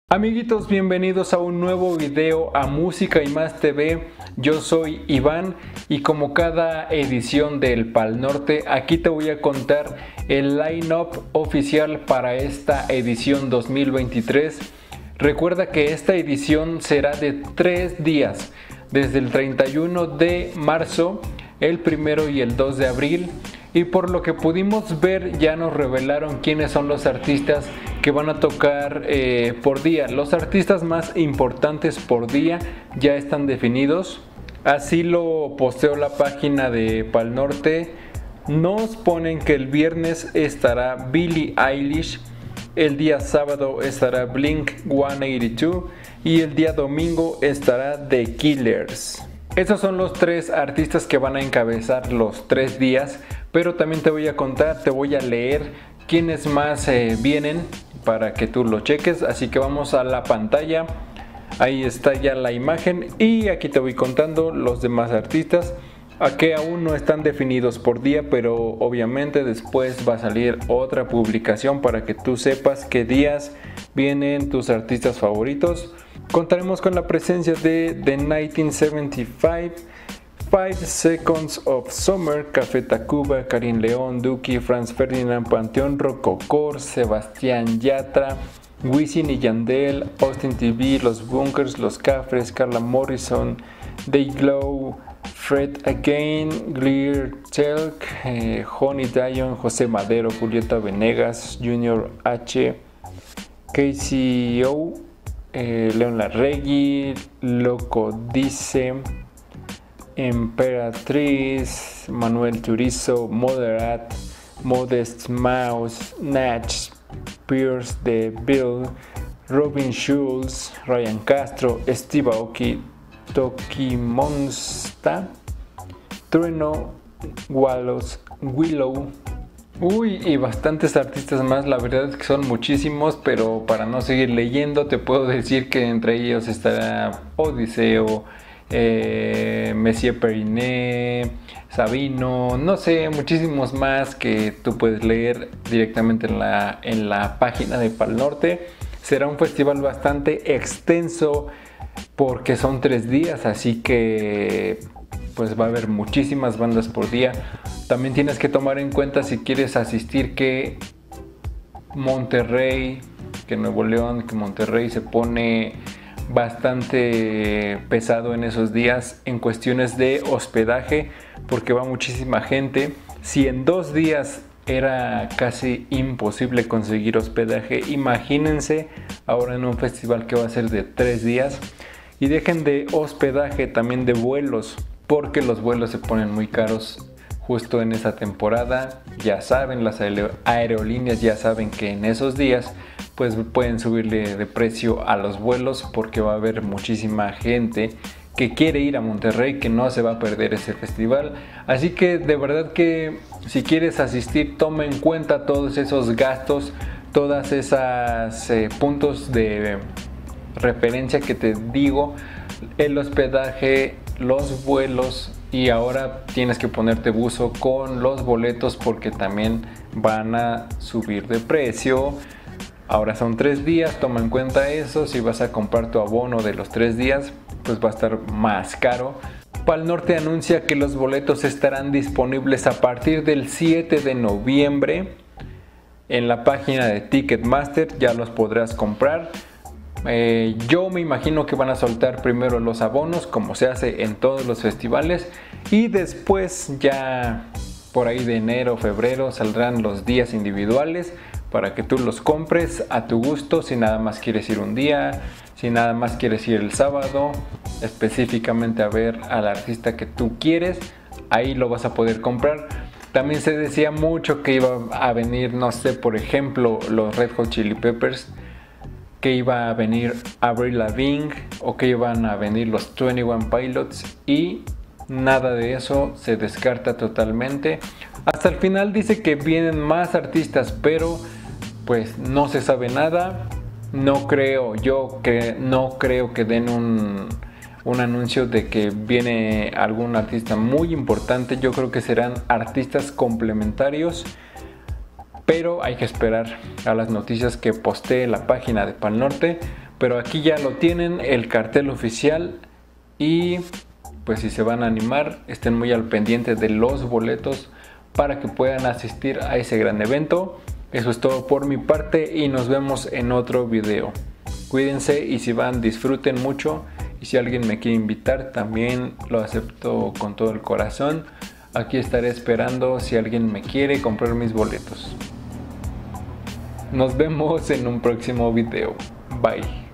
Amiguitos, bienvenidos a un nuevo video a Música y Más TV. Yo soy Iván y como cada edición del Pal Norte, aquí te voy a contar el line-up oficial para esta edición 2023. Recuerda que esta edición será de 3 días, desde el 31 de marzo, el 1 y el 2 de abril. Y por lo que pudimos ver, ya nos revelaron quiénes son los artistas que van a tocar por día. Los artistas más importantes por día ya están definidos. Así lo posteó la página de Pal Norte. Nos ponen que el viernes estará Billie Eilish, el día sábado estará Blink-182 y el día domingo estará The Killers. Estos son los 3 artistas que van a encabezar los 3 días, pero también te voy a contar, te voy a leer quiénes más vienen para que tú lo cheques. Así que vamos a la pantalla, ahí está ya la imagen y aquí te voy contando los demás artistas a que aún no están definidos por día, pero obviamente después va a salir otra publicación para que tú sepas qué días vienen tus artistas favoritos. Contaremos con la presencia de The 1975, 5 Seconds of Summer, Café Tacuba, Karin León, Duki, Franz Ferdinand, Panteón Rococó, Sebastián Yatra, Wisin y Yandel, Austin TV, Los Bunkers, Los Cafres, Carla Morrison, Day Glow, Fred Again, Clear Telk, Honey Dion, José Madero, Julieta Venegas, Junior H, KCO, León Larregui, Loco Dice, Emperatriz, Manuel Turizo, Moderat, Modest Mouse, Natch, Pierce de Bill, Robin Schulz, Ryan Castro, Steve Aoki, Toki Monsta, Trueno, Willow. Uy, y bastantes artistas más, la verdad es que son muchísimos, pero para no seguir leyendo te puedo decir que entre ellos estará Odiseo, Messier Periné, Sabino, no sé, muchísimos más que tú puedes leer directamente en la página de Pal Norte. Será un festival bastante extenso porque son 3 días, así que pues va a haber muchísimas bandas por día. También tienes que tomar en cuenta, si quieres asistir, que Monterrey, que Nuevo León, que Monterrey se pone bastante pesado en esos días en cuestiones de hospedaje, porque va muchísima gente. Si en 2 días era casi imposible conseguir hospedaje, imagínense ahora en un festival que va a ser de 3 días. Y dejen de hospedaje, también de vuelos, porque los vuelos se ponen muy caros justo en esa temporada. Ya saben, las aerolíneas ya saben que en esos días pues pueden subirle de precio a los vuelos, porque va a haber muchísima gente que quiere ir a Monterrey, que no se va a perder ese festival. Así que de verdad que si quieres asistir, toma en cuenta todos esos gastos, todas esas puntos de referencia que te digo: el hospedaje, los vuelos, y ahora tienes que ponerte buzo con los boletos porque también van a subir de precio. Ahora son 3 días, toma en cuenta eso. Si vas a comprar tu abono de los 3 días, pues va a estar más caro. Pal Norte anuncia que los boletos estarán disponibles a partir del 7 de noviembre en la página de Ticketmaster. Ya los podrás comprar. Yo me imagino que van a soltar primero los abonos, como se hace en todos los festivales, y después ya por ahí de enero o febrero saldrán los días individuales para que tú los compres a tu gusto. Si nada más quieres ir un día, si nada más quieres ir el sábado específicamente a ver al artista que tú quieres, ahí lo vas a poder comprar. También se decía mucho que iba a venir, no sé, por ejemplo, los Red Hot Chili Peppers, que iba a venir Avril Lavigne o que iban a venir los 21 Pilots, y nada de eso, se descarta totalmente. Hasta el final dice que vienen más artistas, pero pues no se sabe nada. No creo que den un anuncio de que viene algún artista muy importante. Yo creo que serán artistas complementarios, pero hay que esperar a las noticias que postee la página de Pal Norte Pero aquí ya lo tienen, el cartel oficial, y pues si se van a animar, estén muy al pendiente de los boletos para que puedan asistir a ese gran evento. Eso es todo por mi parte y nos vemos en otro video. Cuídense y si van, disfruten mucho, y si alguien me quiere invitar también lo acepto con todo el corazón. Aquí estaré esperando si alguien me quiere comprar mis boletos. Nos vemos en un próximo video. Bye.